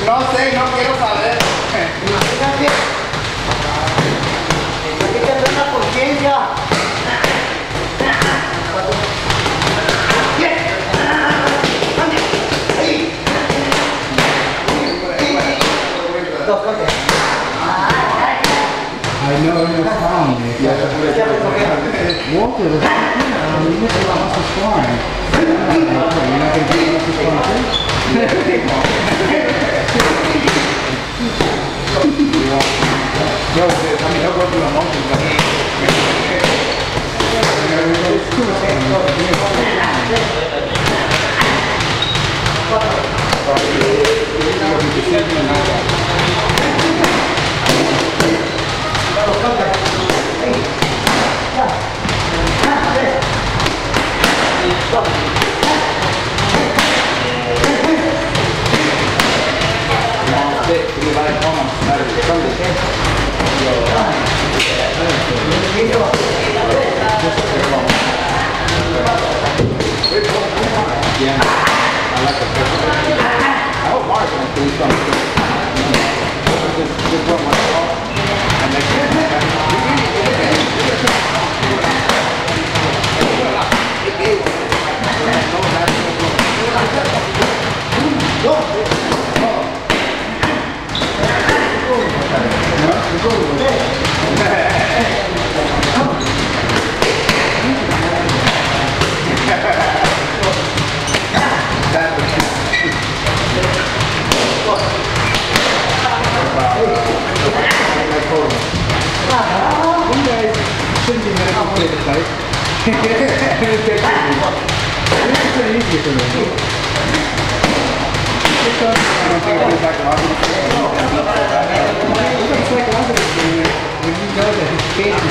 No sé, no quiero saber. Imagínate. Hay que tener una conciencia. I know in the town. Walter was you missed a lot of scoring. You're not going to get much scoring too? Yo, I mean, I'll go through the motions, but yeah, I like it. I hope Mark's going to do something. Just run my car and make shouldn't be medical plated, right? It's pretty easy for me. I don't think I'll be back to It's like when you know that his face